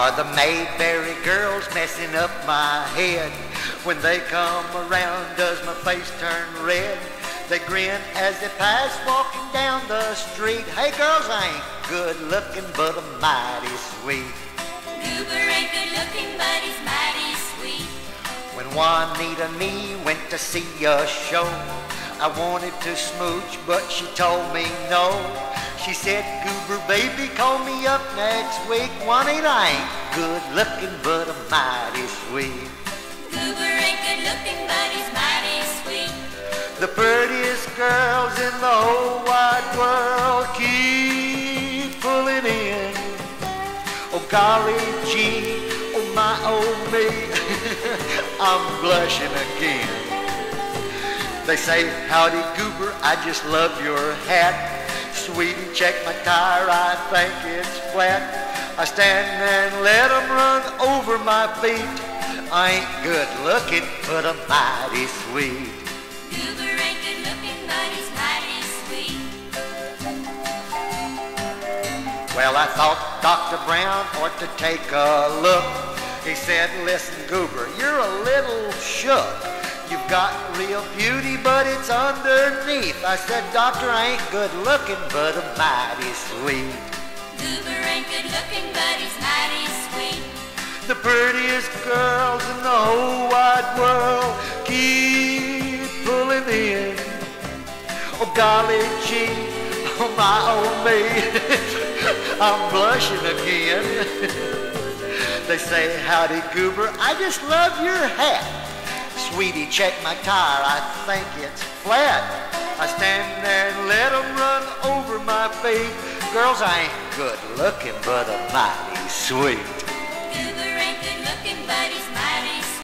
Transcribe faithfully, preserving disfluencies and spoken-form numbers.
Are the Mayberry girls messing up my head? When they come around, does my face turn red? They grin as they pass walking down the street. Hey girls, I ain't good looking, but I'm mighty sweet. Goober ain't good looking, but he's mighty sweet. When Juanita and me went to see a show, I wanted to smooch, but she told me no. She said, Goober, baby, call me up next week. Juanita, I ain't good looking, but I'm mighty sweet. Goober ain't good looking, but he's mighty sweet. The prettiest girls in the whole wide world keep pulling in. Oh golly gee, oh my oh me, I'm blushing again. They say, howdy Goober, I just love your hat. Sweetie, check my tire, I think it's flat. I stand and let them run over my feet. I ain't good looking, but I'm mighty sweet. Goober ain't good looking, but he's mighty sweet. Well, I thought Doctor Brown ought to take a look. He said, listen, Goober, you're a little shook. You've got real beauty, but it's underneath. I said, Doctor, I ain't good looking, but I'm mighty sweet. Goober ain't good looking, but he's mighty sweet. The prettiest girls in the whole wide world keep pulling in. Oh golly gee, oh my oh me, I'm blushing again. They say, howdy Goober, I just love your hat. Sweetie, check my tire, I think it's flat. I stand there and let them run over my feet. Girls, I ain't good looking, but I'm mighty sweet. Goober ain't good looking, but he's mighty